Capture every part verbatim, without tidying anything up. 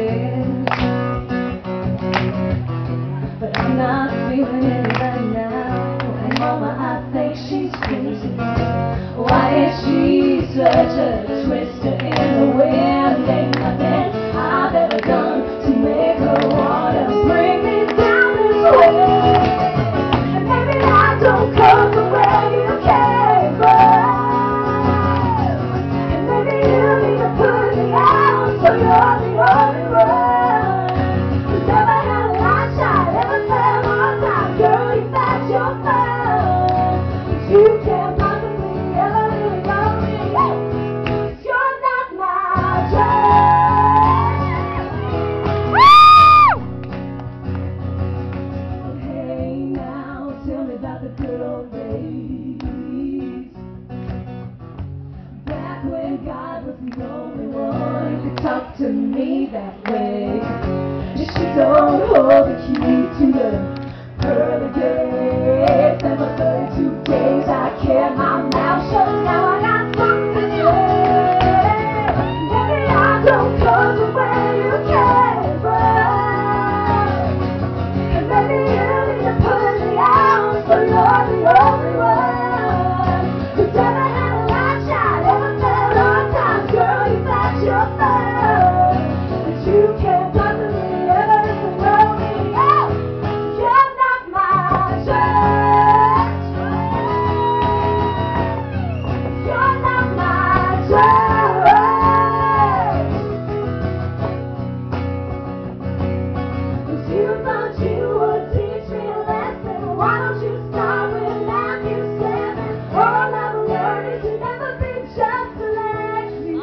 bed, but I'm not feeling it right now. And mama, I think she's crazy. Why is she such a twister in the wind? Ain't nothing I've ever done to make her wanna bring me down this way. And maybe I don't come from where you came from, and maybe you need to put me out, so you're the only one who's ever had a light shine, ever felt on time. Girl, if that's your fault, but you can't possibly ever really love me, 'cause you're not my judge. Hey now, tell me about the good old days, back when God was the only one who could talk to me that way. She don't hold the key to the pearly gates, and for thirty-two days I kept my mouth shut. Now I got something to say. Maybe I don't come from where you came from, and maybe you need to put me out, so you're the only one who's ever had a light shine, ever felt on time. Girl, if that's your fault, but you can't possibly ever really know me. Oh, you're not my judge. You're not my judge. 'Cause you thought you would teach me a lesson. Why don't you start with Matthew seven? All I've learned is to never be just like you.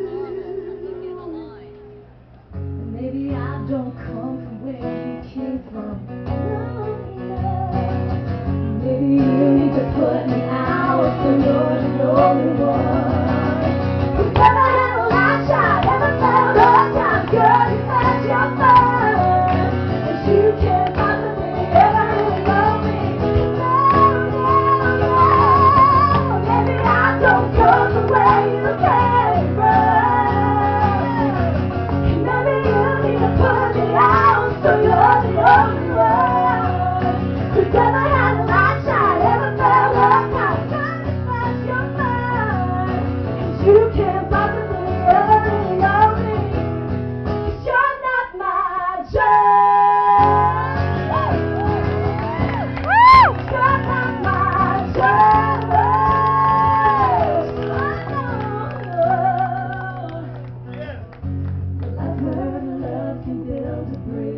And maybe I don't come from where you came from. No, no. Maybe you need to put me out, so you're the only one who's ever had a light shine, ever felt on time. Girl, if that's your fault, 'cause you can't possibly ever really love me. No, no, no. Maybe I don't come from where you came from, and maybe you need to put me out, so you're the only one who's ever had a light shine, ever felt on time. Girl, if that's your fault, 'cause you can't possibly ever really love me, 'cause you're not my judge. You're not my judge. Well, I've heard love can build a bridge.